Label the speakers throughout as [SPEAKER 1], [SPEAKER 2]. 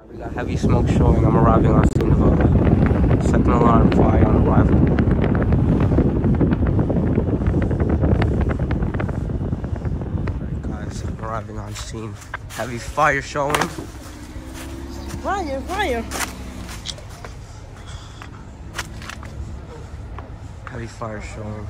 [SPEAKER 1] We got heavy smoke showing. I'm arriving on scene of a second alarm fire on arrival. Alright guys, I'm arriving on scene. Heavy fire showing.
[SPEAKER 2] Fire, fire.
[SPEAKER 1] Heavy fire showing.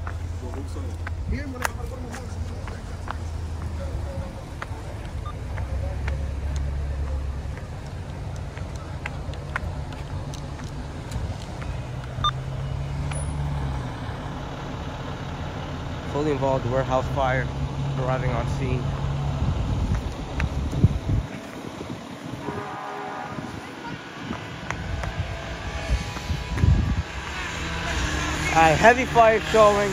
[SPEAKER 1] Fully involved warehouse fire, arriving on scene. Alright, heavy fire showing.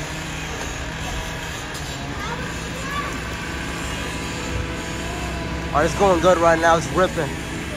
[SPEAKER 1] Alright, it's going good right now, it's ripping.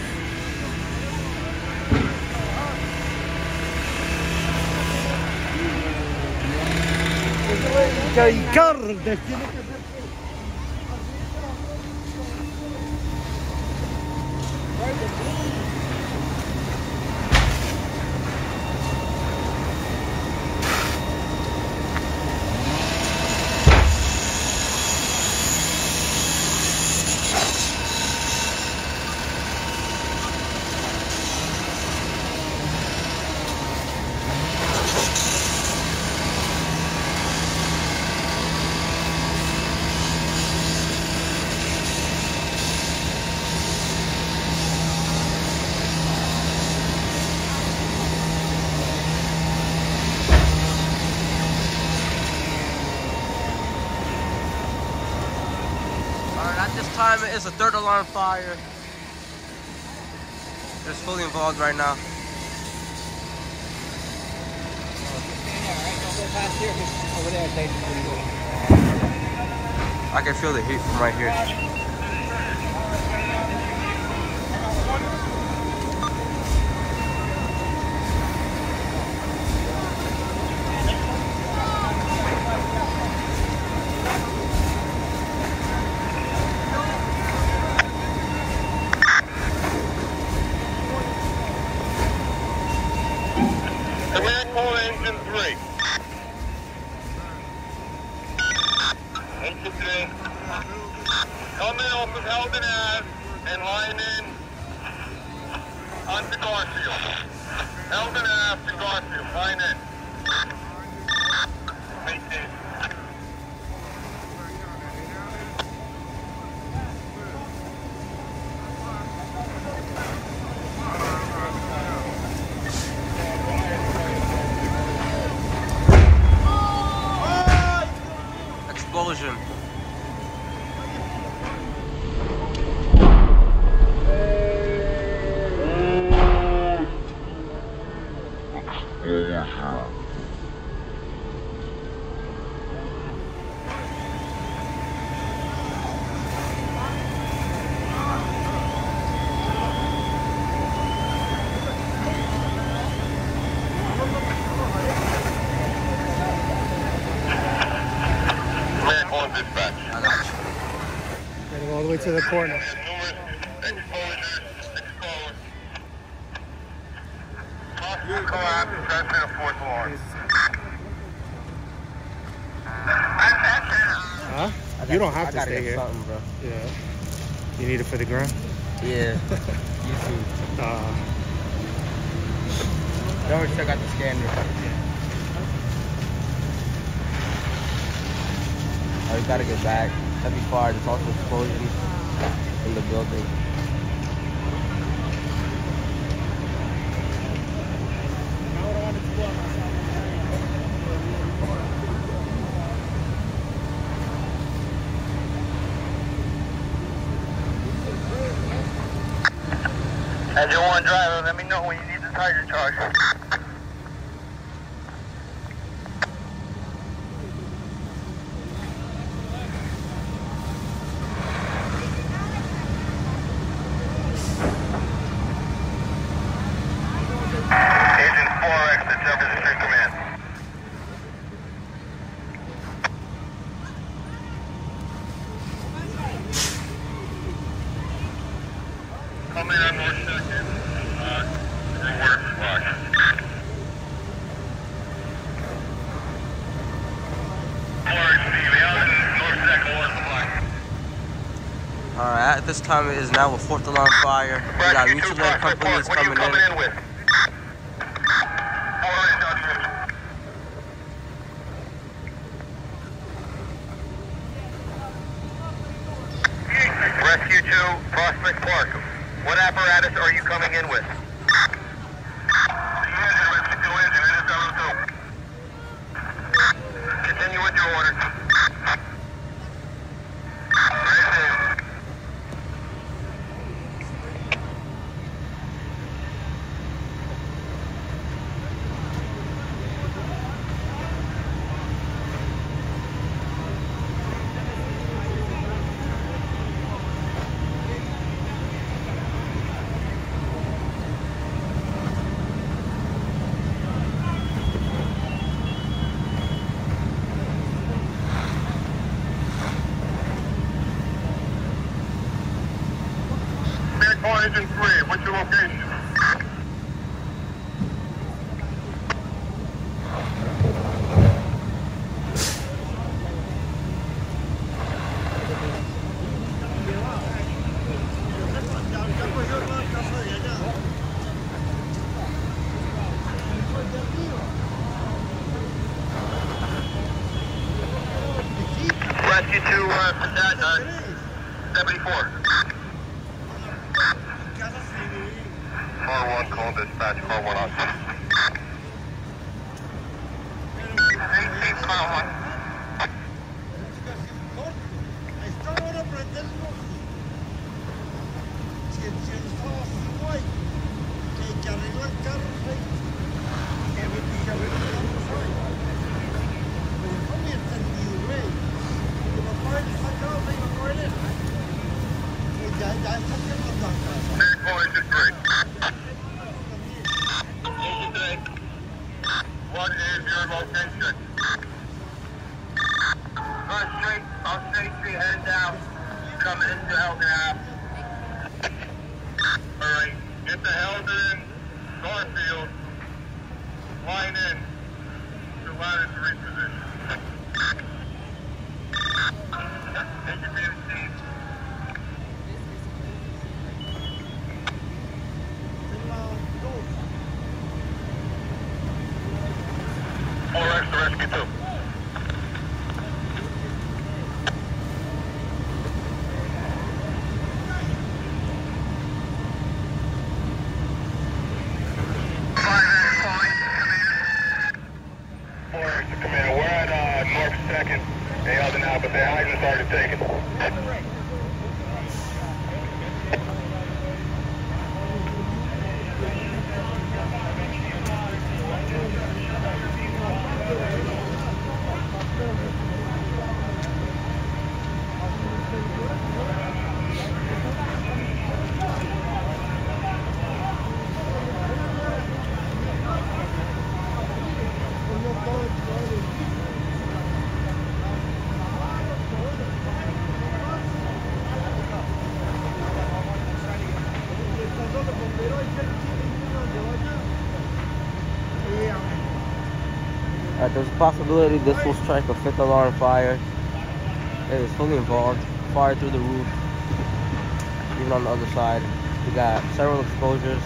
[SPEAKER 1] At this time, it is a third alarm fire. It's fully involved right now. I can feel the heat from right here.
[SPEAKER 3] Engine 3. Engine 3. Come in off of Haledon Ave and line in onto Garfield. Haledon Ave to Garfield. Line in. Maintain.
[SPEAKER 1] Explosion.
[SPEAKER 2] All the way to the corner. Huh? You don't have to stay here.
[SPEAKER 1] Bro.
[SPEAKER 2] Yeah. You need it for the ground?
[SPEAKER 1] Yeah. You too. Don't check out the scanner. Oh, we gotta get back. Heavy fire, there's also explosions in the building.
[SPEAKER 3] Engine 1 driver, let me know when you need the tire charge. Agent 4X to Jefferson Street Command. Come in on North 2nd. Reverse flush.
[SPEAKER 1] Alright, at this time it is now a 4th alarm fire. We got mutual aid companies coming in.
[SPEAKER 3] Rescue 2, Prospect Park. What apparatus are you coming in with? Continue with your order. Engine 3, what's your location? Rescue 2, 74. Car 1, call dispatch, car 1 on. 18, car 1. What is your location? On State Street, heading down, coming into Haledon Ave. Alright, get the Haledon, Garfield, line in, to line to reposition. Take your BMC. All right, the rescue 2. Command, we're at North 2nd. They held it out, but their hydrants already taken.
[SPEAKER 1] There's a possibility this will strike a 5th alarm fire. It is fully involved. Fire through the roof. Even on the other side. We got several exposures.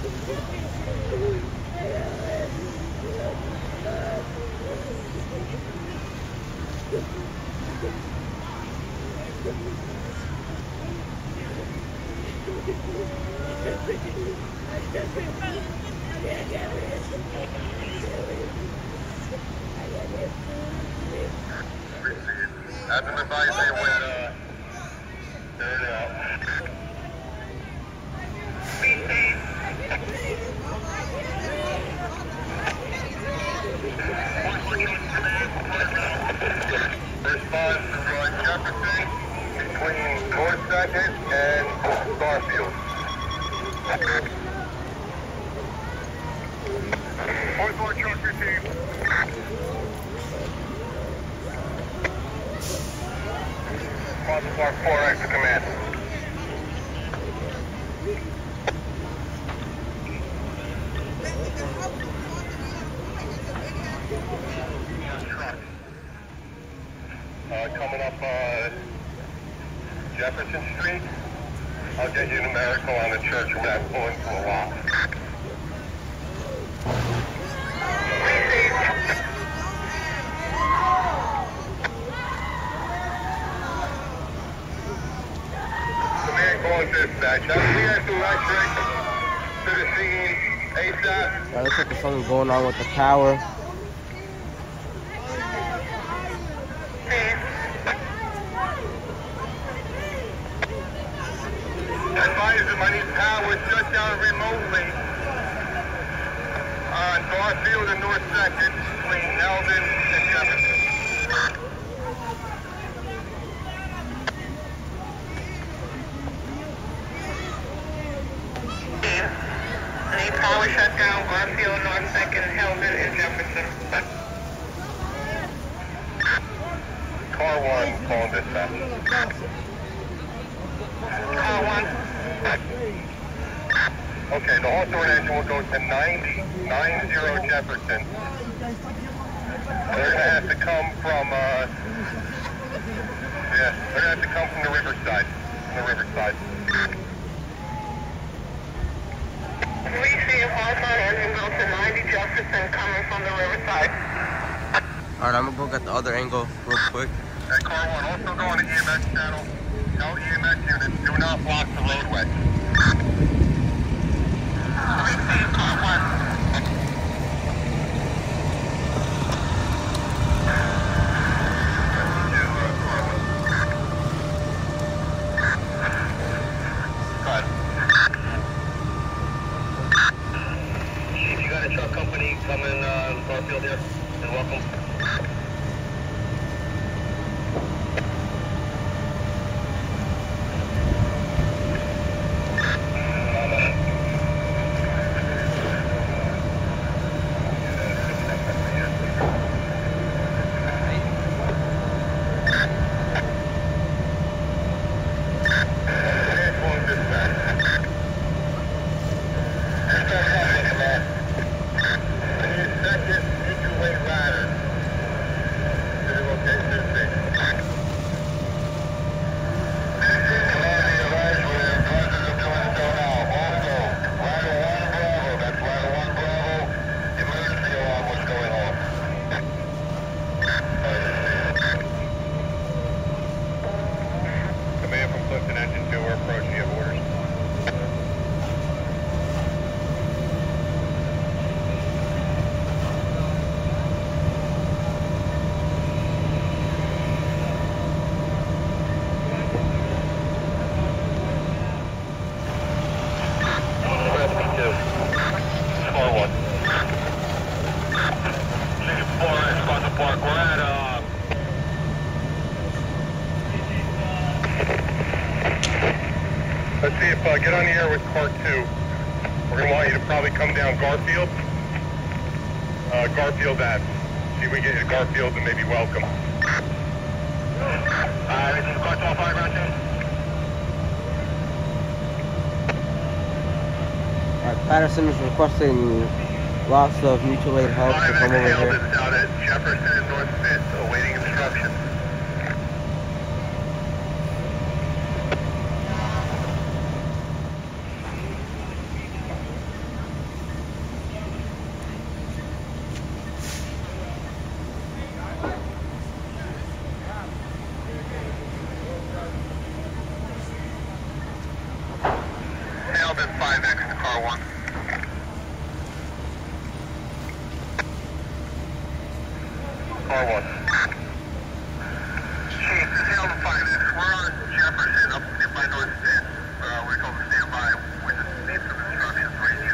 [SPEAKER 3] Have them advise they when they're out. Response to Jefferson between North 2nd and Garfield. Hawthorne trucker team. Woodland Park 4X to command. Coming up Jefferson Street. I'll get you numerical on the church map pulling to a lot. Command calling dispatch. Have we electric to the scene ASAP?
[SPEAKER 1] Looks like there's something going on with the power.
[SPEAKER 3] Advise them I need power shut down remotely on Garfield and North 2nd between Haledon and Jefferson. I need power shut down Garfield, North 2nd, Haledon and Jefferson. Car 1 calling dispatch. Car 1. Okay, the Hawthorne engine will go to 90 Jefferson. They're going to have to come from, they're going to have to come from the riverside. We see a Hawthorne engine go to 90 Jefferson coming from the riverside.
[SPEAKER 1] Alright, I'm gonna go get the other angle real quick.
[SPEAKER 3] At car 1, also go on the EMS channel. Tell EMS units, do not block the roadway. Chief, you got a truck company coming Garfield here, and welcome. Clifton engine 2, we're approaching, you have orders. Rescue 2, 4-1. 4X, Woodland Park, we're at, let's see if, get on the air with car 2. We're going to want you to probably come down Garfield Ave. See if we can get you to Garfield and maybe welcome. This is car 12 Fire Department.
[SPEAKER 1] Alright, Paterson is requesting lots of mutual aid help to come over here.
[SPEAKER 3] Is out at Jefferson and North 5th, awaiting instructions. at 5X to car 1. Car 1. Chief, this is Haledon 5X. We're on Jefferson up by North Stand. We're told to stand by with the need some instructions for you.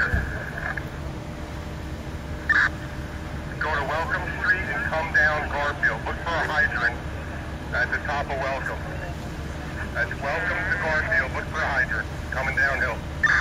[SPEAKER 3] Go to Welcome Street and come down Garfield. Look for a hydrant at the top of Welcome. That's Welcome to Garfield. Look for a hydrant coming downhill.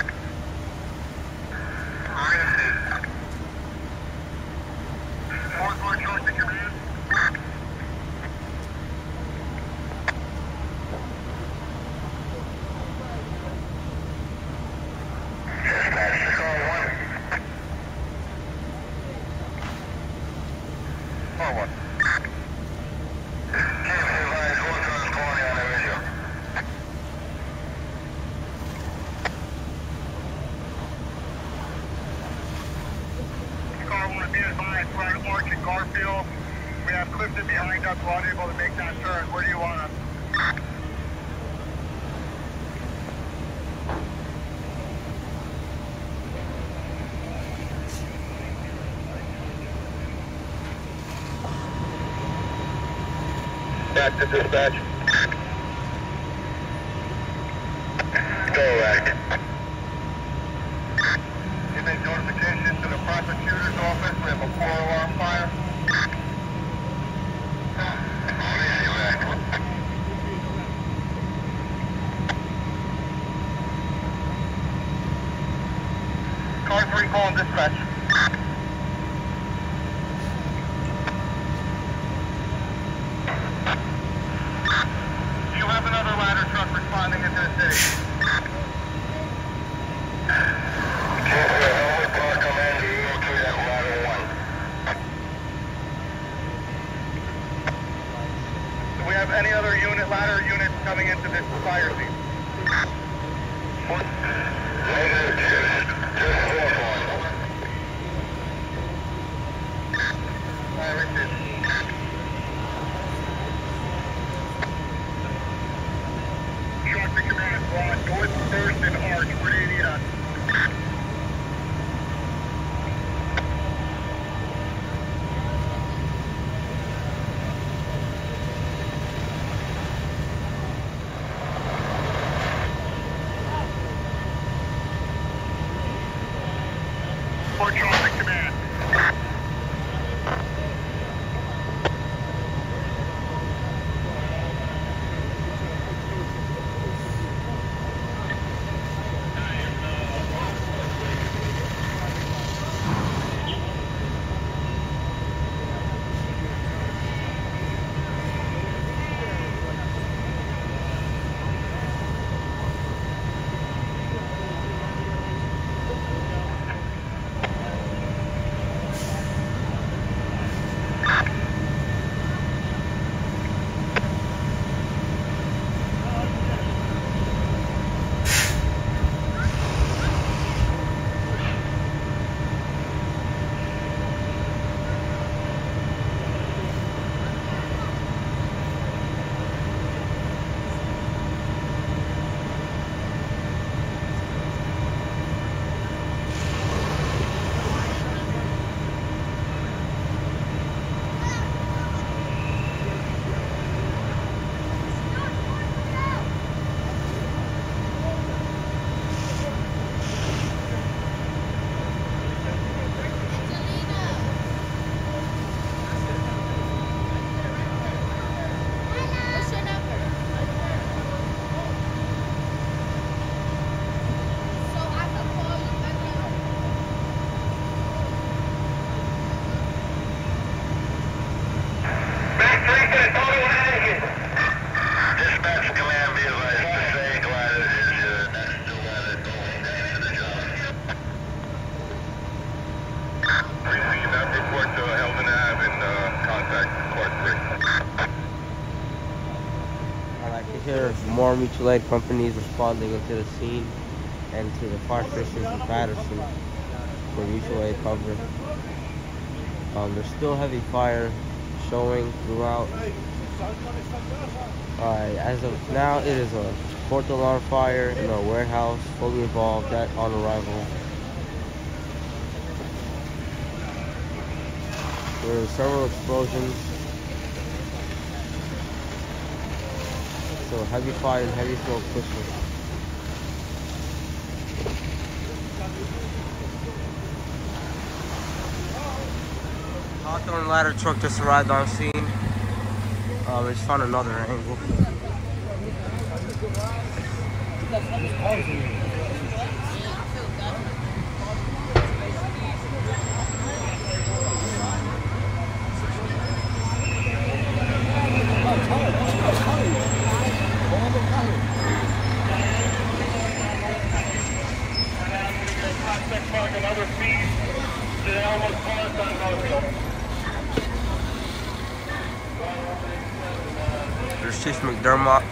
[SPEAKER 3] Garfield. We have Clifton behind us. We're unable to make that turn. Where do you want us? Back to dispatch. Correct. You make notification to the prosecutor's office. We have a 4-alarm fire. Car 3 calling dispatch. Do you have another ladder truck responding into the city? Elmwood Park, come in. You go through that ladder 1. Do we have any other ladder units coming into this fire scene? Negative, just Hawthorne. Truck to command, we're on North 1st and Arch. Where do you need us? Port Charlie command.
[SPEAKER 1] Here, more mutual aid companies responding into the scene and to the fire stations in Paterson for mutual aid cover. There's still heavy fire showing throughout. Alright, as of now, it is a fourth alarm fire in our warehouse, fully involved at on arrival. There were several explosions. So heavy fire and heavy smoke pushing. Hawthorne ladder truck just arrived on scene. We just found another angle.
[SPEAKER 3] Another feed to the Elmwood Park on Garfield.
[SPEAKER 1] There's Chief McDermott.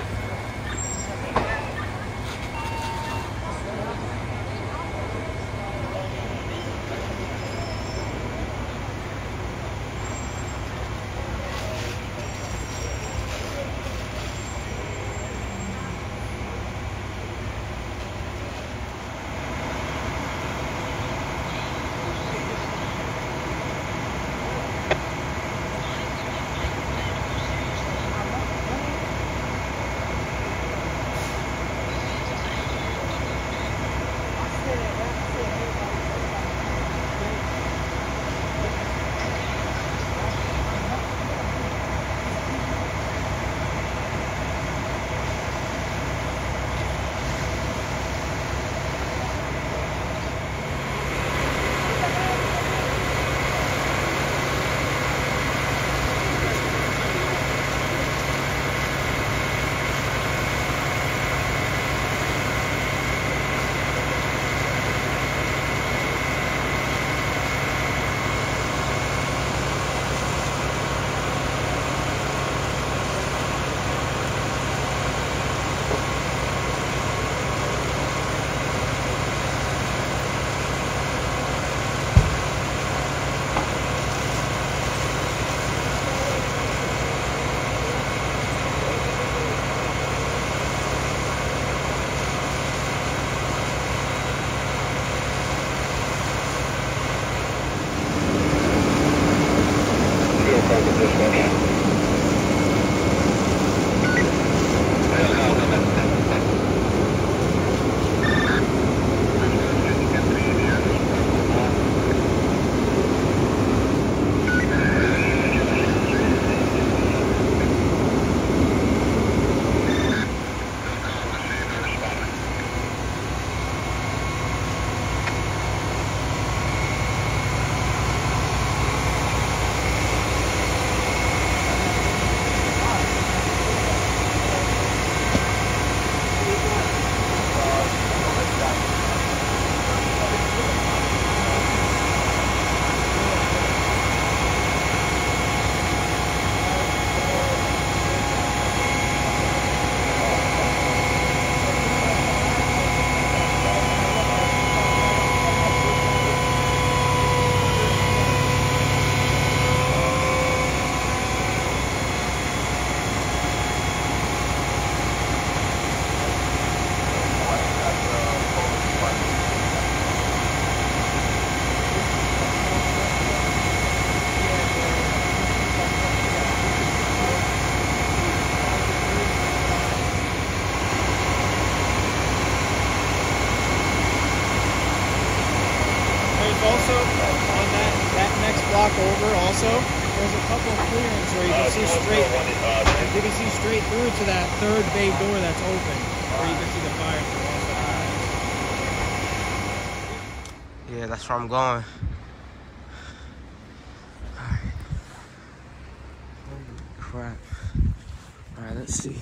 [SPEAKER 2] Also, on that next block over, also, there's a couple of clearings where you can see straight. You can see straight through to that third bay door that's open, where you can see the fire through.
[SPEAKER 1] Yeah, that's where I'm going. Holy crap. Alright, let's see.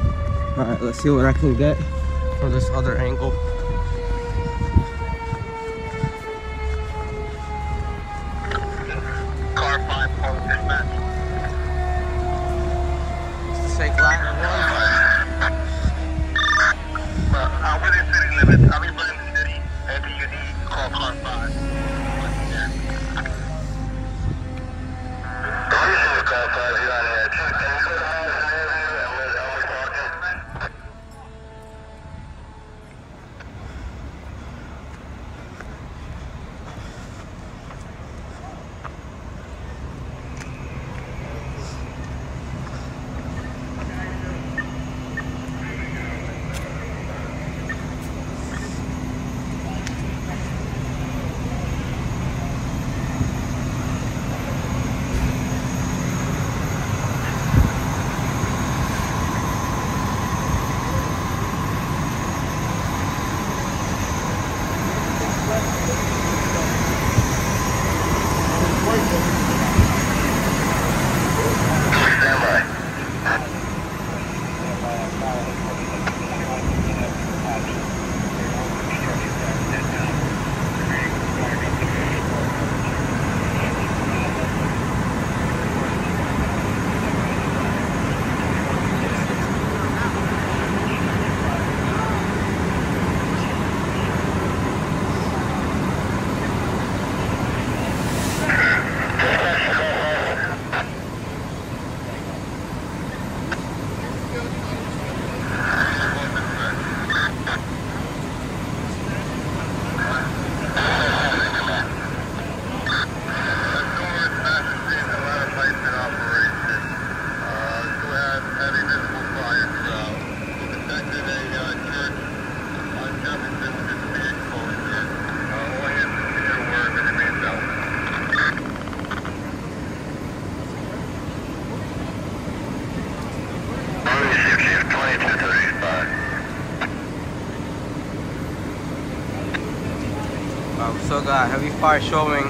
[SPEAKER 1] Alright, let's see what I can get from this other angle. that. Heavy fire showing.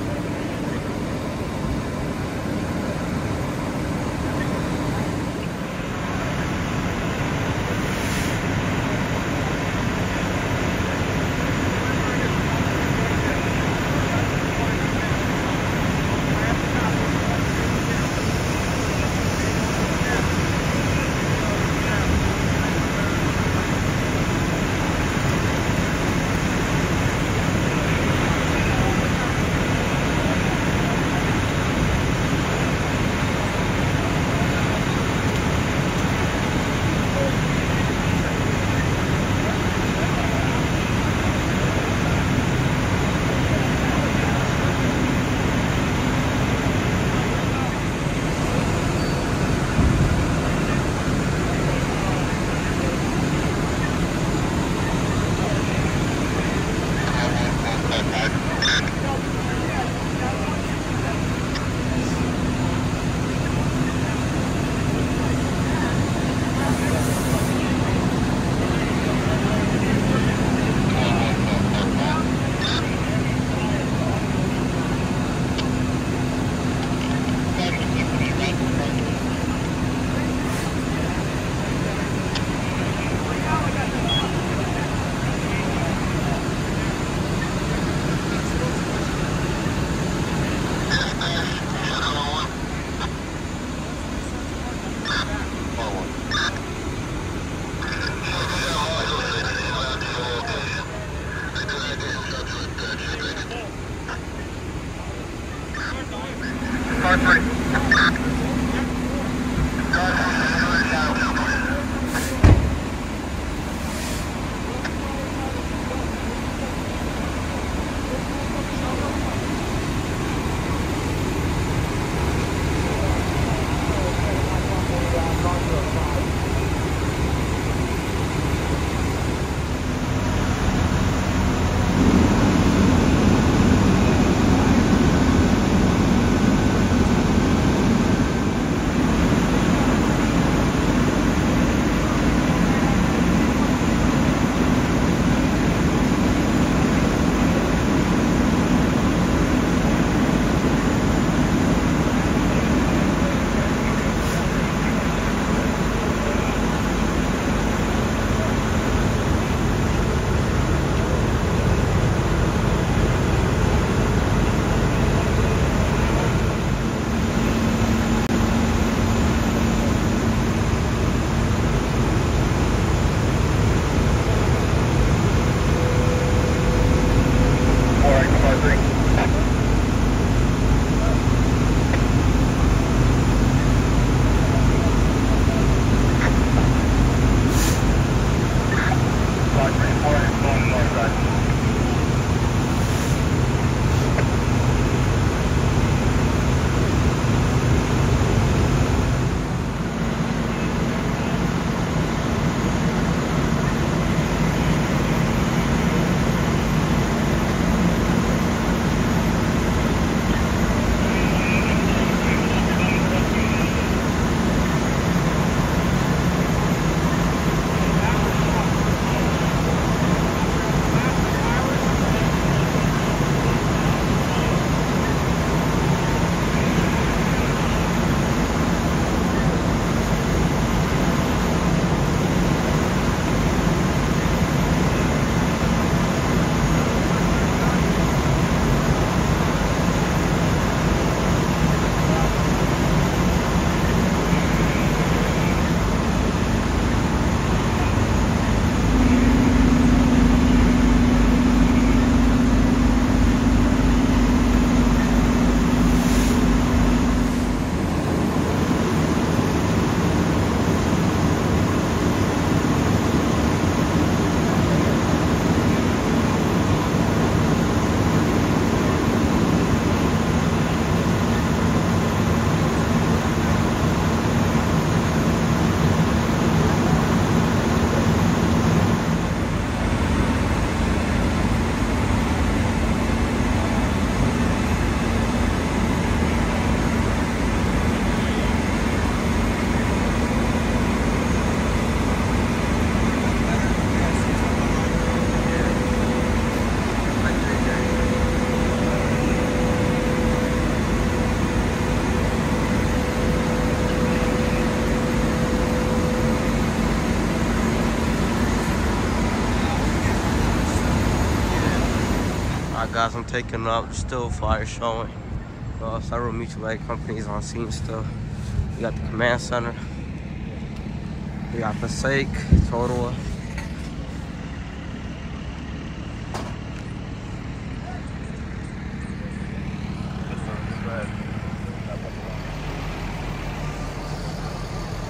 [SPEAKER 1] guys, I'm taking up. Still fire showing. Several mutual aid companies on scene still. We got the command center. We got Passaic, Totowa.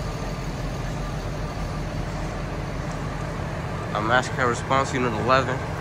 [SPEAKER 1] Mass Care Response Unit 11.